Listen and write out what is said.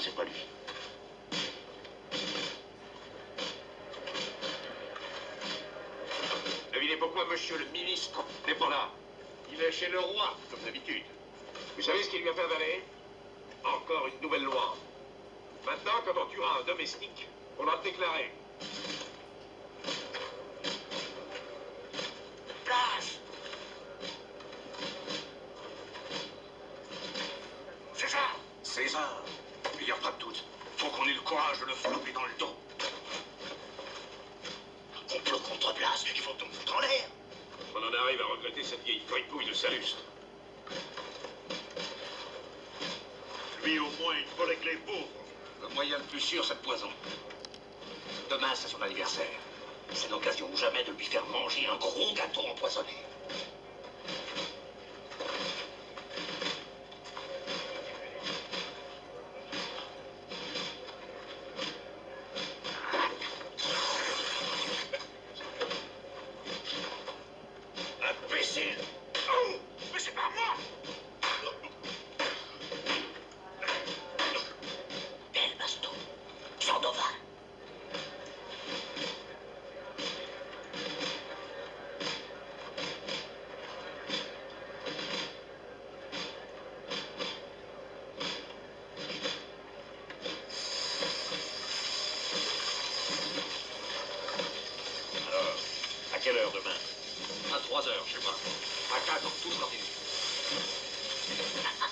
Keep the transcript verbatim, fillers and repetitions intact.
c'est pas lui. Devinez pourquoi monsieur le ministre n'est pas là. Il est chez le roi, comme d'habitude. Vous savez ce qu'il lui a fait avaler? Encore une nouvelle loi. Maintenant, quand on tuera un domestique, on doit le déclarer. Place! César! César! Meilleure frappe toute. Faut qu'on ait le courage de le frapper dans le dos. Complot contre Blas, ils vont tout me foutre en l'air. On en arrive à regretter cette vieille fripouille de Salustre. Lui, au moins, il faut avec les pauvres. Le moyen le plus sûr, c'est le poison. Demain, c'est son anniversaire. C'est l'occasion ou jamais de lui faire manger un gros gâteau empoisonné. Imbécile! Oh! Mais c'est pas moi! Belle baston. Sandoval. Alors, à quelle heure demain? À trois heures chez moi. À quatre, tout sera fini.